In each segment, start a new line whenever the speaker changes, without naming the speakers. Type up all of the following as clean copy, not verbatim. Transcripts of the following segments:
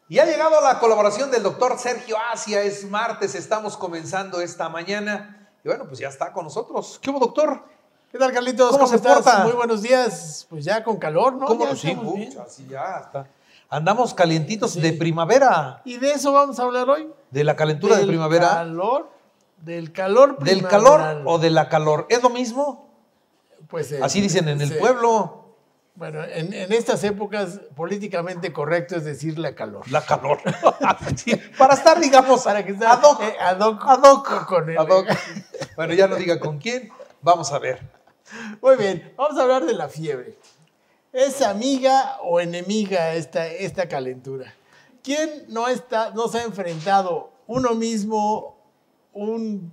Y ha llegado la colaboración del doctor Sergio Asia. Es martes, estamos comenzando esta mañana. Y bueno, pues ya está con nosotros. ¿Qué hubo, doctor?
¿Qué tal, Carlitos?
¿Cómo se
estás?
porta?
Muy buenos días. Pues ya con calor, ¿no?
¿Cómo?
Ya
Sí,
estamos bien.
así ya está. Andamos calientitos
Sí.
de primavera.
Y de eso vamos a hablar hoy.
De la calentura de primavera.
Del calor primaveral.
¿Del calor o de la calor? ¿Es lo mismo?
Pues
así dicen en el
sí.
pueblo.
Bueno, en estas épocas políticamente correcto es decir la calor.
La calor. Sí, para estar, digamos,
para que esté
ad hoc.
Ad hoc con él.
Ad hoc. Bueno, ya no diga con quién. Vamos a ver.
Muy bien, vamos a hablar de la fiebre. ¿Es amiga o enemiga esta calentura? ¿Quién no se ha enfrentado uno mismo, un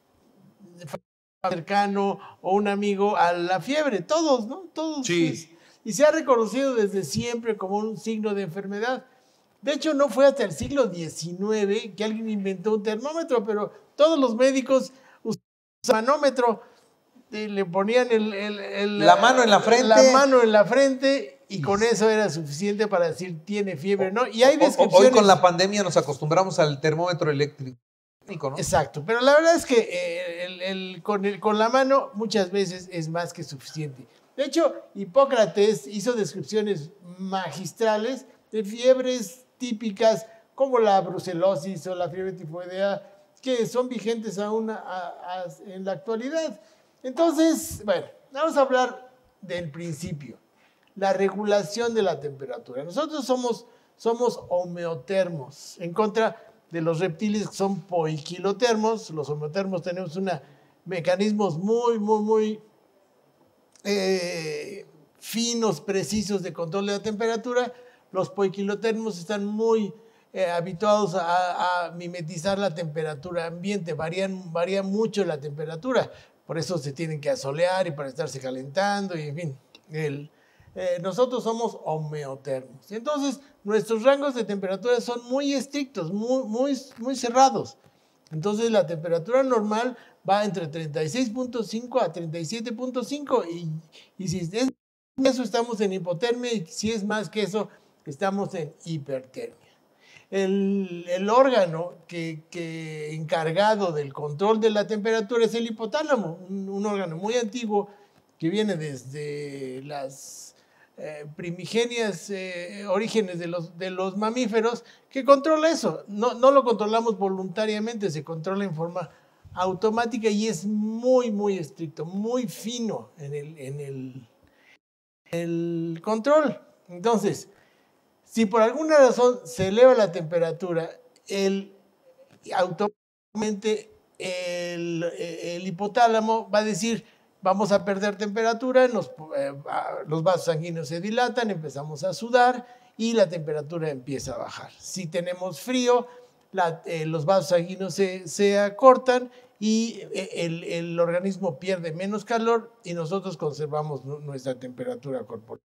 cercano o un amigo a la fiebre? Todos, ¿no? Todos.
Sí.
Y se ha reconocido desde siempre como un signo de enfermedad. De hecho, no fue hasta el siglo XIX que alguien inventó un termómetro, pero todos los médicos usaban manómetro. Le ponían
la mano en la frente.
La mano en la frente y con eso era suficiente para decir tiene fiebre, ¿no? Y hay descripciones.
Hoy con la pandemia nos acostumbramos al termómetro eléctrico, ¿no?
Exacto, pero la verdad es que con la mano muchas veces es más que suficiente. De hecho, Hipócrates hizo descripciones magistrales de fiebres típicas como la brucelosis o la fiebre tifoidea, que son vigentes aún en la actualidad. Entonces, bueno, vamos a hablar del principio, la regulación de la temperatura. Nosotros somos homeotermos, en contra de los reptiles que son poiquilotermos. Los homeotermos tenemos mecanismos muy finos, precisos de control de la temperatura. Los poiquilotermos están muy habituados a mimetizar la temperatura ambiente, varía mucho la temperatura. Por eso se tienen que asolear y para estarse calentando y en fin. Nosotros somos homeotermos. Entonces, nuestros rangos de temperatura son muy estrictos, muy cerrados. Entonces, la temperatura normal va entre 36.5 a 37.5 y si es eso estamos en hipotermia y si es más que eso estamos en hipertermia. El órgano que encargado del control de la temperatura es el hipotálamo, un órgano muy antiguo que viene desde las primigenias orígenes de los mamíferos, que controla eso. No lo controlamos voluntariamente, se controla en forma automática y es muy estricto, muy fino en el control. Entonces, si por alguna razón se eleva la temperatura, automáticamente el hipotálamo va a decir, vamos a perder temperatura, los vasos sanguíneos se dilatan, empezamos a sudar y la temperatura empieza a bajar. Si tenemos frío, los vasos sanguíneos se acortan y el organismo pierde menos calor y nosotros conservamos nuestra temperatura corporal.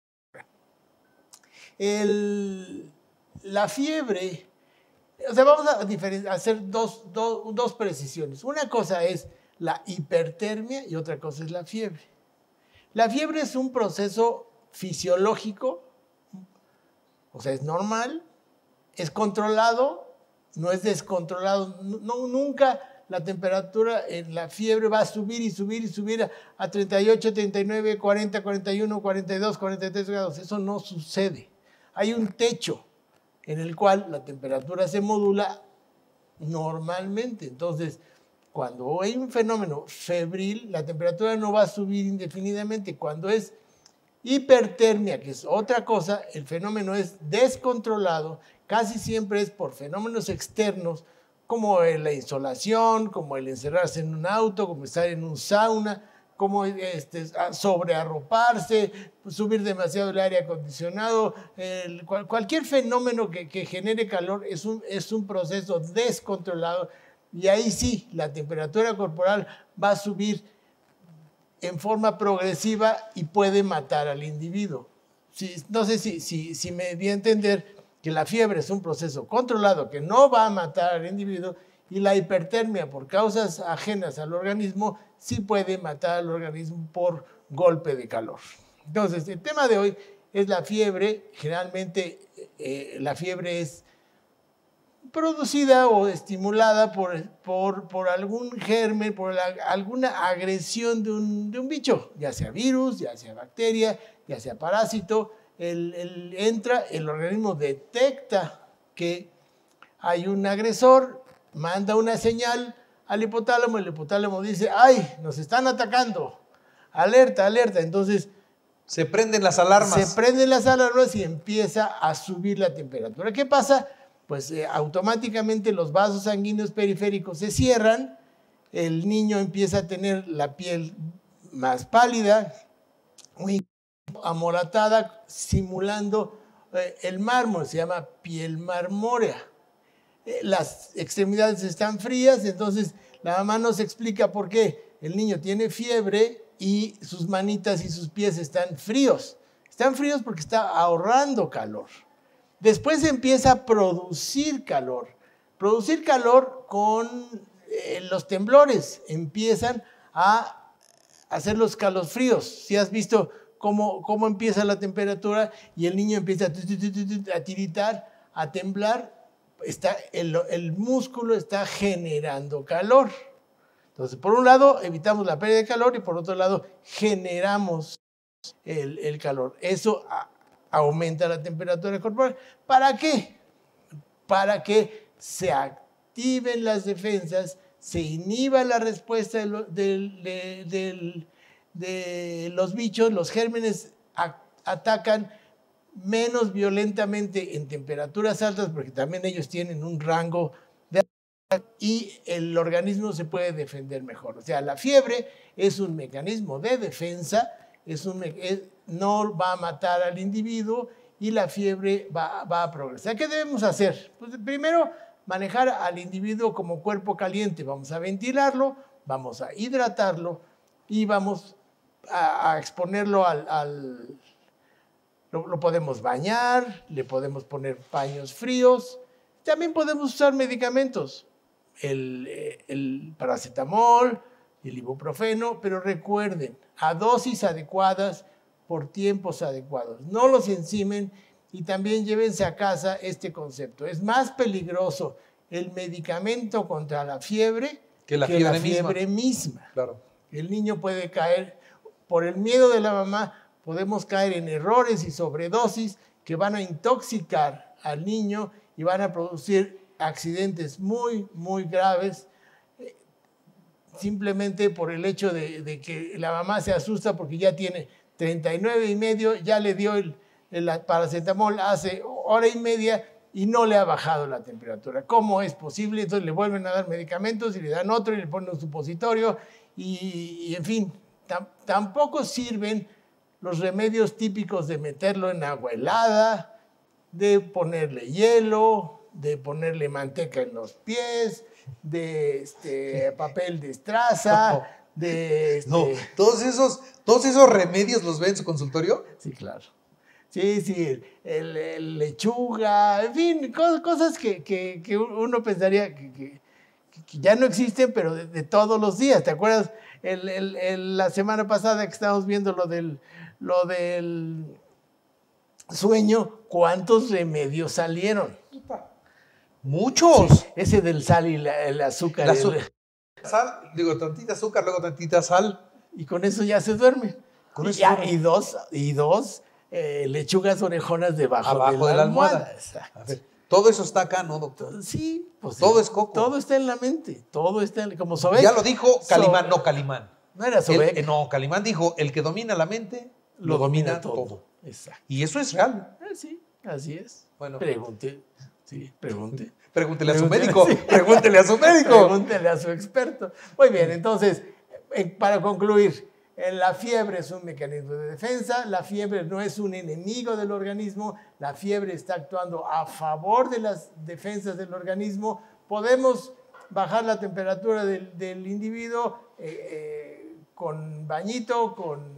La fiebre, o sea, vamos a hacer dos precisiones. Una cosa es la hipertermia y otra cosa es la fiebre. La fiebre es un proceso fisiológico, o sea, es normal, es controlado, no es descontrolado. Nunca la temperatura en la fiebre va a subir y subir a 38, 39, 40, 41, 42, 43 grados. Eso no sucede. Hay un techo en el cual la temperatura se modula normalmente. Entonces, cuando hay un fenómeno febril, la temperatura no va a subir indefinidamente. Cuando es hipertermia, que es otra cosa, el fenómeno es descontrolado. Casi siempre es por fenómenos externos, como la insolación, como el encerrarse en un auto, como estar en un sauna, como sobrearroparse, subir demasiado el aire acondicionado. Cualquier fenómeno que genere calor es un proceso descontrolado y ahí sí, la temperatura corporal va a subir en forma progresiva y puede matar al individuo. No sé si me di a entender que la fiebre es un proceso controlado que no va a matar al individuo y la hipertermia por causas ajenas al organismo sí puede matar al organismo por golpe de calor. Entonces, el tema de hoy es la fiebre. Generalmente la fiebre es producida o estimulada por algún germen, por alguna agresión de un bicho, ya sea virus, ya sea bacteria, ya sea parásito. Entra, el organismo detecta que hay un agresor, manda una señal al hipotálamo, el hipotálamo dice, ¡ay, nos están atacando! Alerta, alerta. Entonces,
se prenden las alarmas.
Se prenden las alarmas y empieza a subir la temperatura. ¿Qué pasa? Pues automáticamente los vasos sanguíneos periféricos se cierran, el niño empieza a tener la piel más pálida, muy amoratada, simulando el mármol, se llama piel marmórea. Las extremidades están frías, entonces la mamá nos explica por qué el niño tiene fiebre y sus manitas y sus pies están fríos. Están fríos porque está ahorrando calor. Después empieza a producir calor. Producir calor con los temblores. Empiezan a hacer los calofríos. Si has visto cómo empieza la temperatura y el niño empieza a tiritar, a temblar, el músculo está generando calor. Entonces, por un lado, evitamos la pérdida de calor y por otro lado, generamos el calor. Eso aumenta la temperatura corporal. ¿Para qué? Para que se activen las defensas, se inhiba la respuesta de los bichos, los gérmenes atacan menos violentamente en temperaturas altas, porque también ellos tienen un rango de y el organismo se puede defender mejor. O sea, la fiebre es un mecanismo de defensa, no va a matar al individuo y la fiebre va a progresar. ¿Qué debemos hacer? Pues primero, manejar al individuo como cuerpo caliente. Vamos a ventilarlo, vamos a hidratarlo y vamos a exponerlo lo podemos bañar, le podemos poner paños fríos. También podemos usar medicamentos. El paracetamol, el ibuprofeno, pero recuerden, a dosis adecuadas, por tiempos adecuados. No los encimen y también llévense a casa este concepto. Es más peligroso el medicamento contra la fiebre que la fiebre misma.
Claro.
El niño puede caer, por el miedo de la mamá, podemos caer en errores y sobredosis que van a intoxicar al niño y van a producir accidentes muy, muy graves, simplemente por el hecho de que la mamá se asusta porque ya tiene 39,5, ya le dio el paracetamol hace hora y media y no le ha bajado la temperatura. ¿Cómo es posible? Entonces le vuelven a dar medicamentos y le dan otro y le ponen un supositorio y en fin, tampoco sirven los remedios típicos de meterlo en agua helada, de ponerle hielo, de ponerle manteca en los pies, de papel de estraza,
¿Todos esos remedios los ve en su consultorio?
Sí, claro. Sí, el lechuga, en fin, cosas que uno pensaría que ya no existen, pero de todos los días. ¿Te acuerdas la semana pasada que estábamos viendo lo del sueño? ¿Cuántos remedios salieron?
¡Muchos!
Sí, ese del sal y el azúcar.
Sal, tantita azúcar, luego tantita sal.
Y con eso ya se duerme. Y dos lechugas orejonas debajo de la almohada.
A ver, todo eso está acá, ¿no, doctor?
Sí. Pues
todo es coco.
Todo está en la mente. Todo está como Sobek.
Ya lo dijo Calimán, no Calimán.
No era Sobek.
No, Calimán dijo, el que domina la mente, lo domina todo.
Exacto.
Y eso es real.
Sí, así es.
Bueno.
Pregunte.
Pregúntele a su médico. Sí. Pregúntele a su médico.
Pregúntele a su experto. Muy bien, entonces, para concluir, la fiebre es un mecanismo de defensa, la fiebre no es un enemigo del organismo, la fiebre está actuando a favor de las defensas del organismo. Podemos bajar la temperatura del individuo con bañito,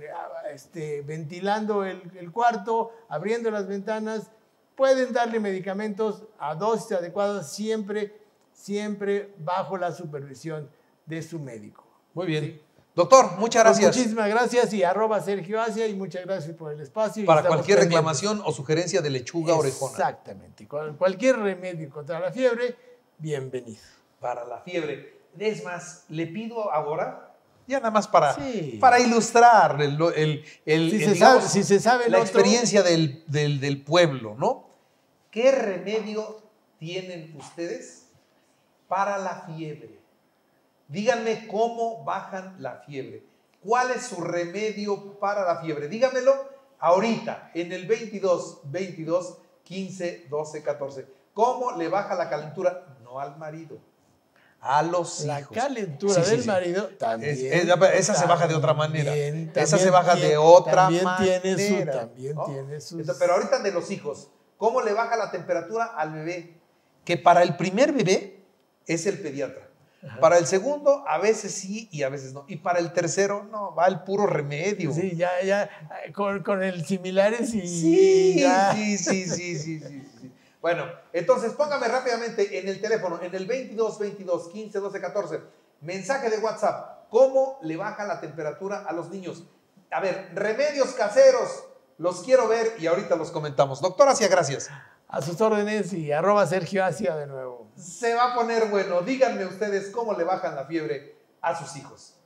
ventilando el cuarto, abriendo las ventanas. Pueden darle medicamentos a dosis adecuadas, siempre bajo la supervisión de su médico.
Muy bien.
¿Sí?
Doctor, muchas
Pues
gracias.
muchísimas gracias y @Sergio Asia y muchas gracias por el espacio.
Para cualquier reclamación o sugerencia de lechuga orejona.
Exactamente. Cualquier remedio contra la fiebre, bienvenido.
Para la fiebre. Es más, le pido ahora, ya nada más para ilustrar
si se sabe
la experiencia del pueblo, ¿no? ¿Qué remedio tienen ustedes para la fiebre? Díganme cómo bajan la fiebre. ¿Cuál es su remedio para la fiebre? Díganmelo ahorita, en el 22 15 12 14. ¿Cómo le baja la calentura? No al marido, a los hijos.
La calentura del marido también.
Esa se baja de otra manera. Esa se baja de otra manera.
También tiene sus...
Pero ahorita de los hijos, ¿cómo le baja la temperatura al bebé? Que para el primer bebé es el pediatra. Ajá. Para el segundo, a veces sí y a veces no. Y para el tercero, no, va el puro remedio.
Sí, ya, con el similares y...
Sí. Bueno, entonces póngame rápidamente en el teléfono, en el 22 15 12 14, mensaje de WhatsApp, ¿cómo le baja la temperatura a los niños? A ver, remedios caseros, los quiero ver y ahorita los comentamos. Doctor Asia, gracias.
A sus órdenes y @Sergio Asia de nuevo.
Se va a poner bueno. Díganme ustedes cómo le bajan la fiebre a sus hijos.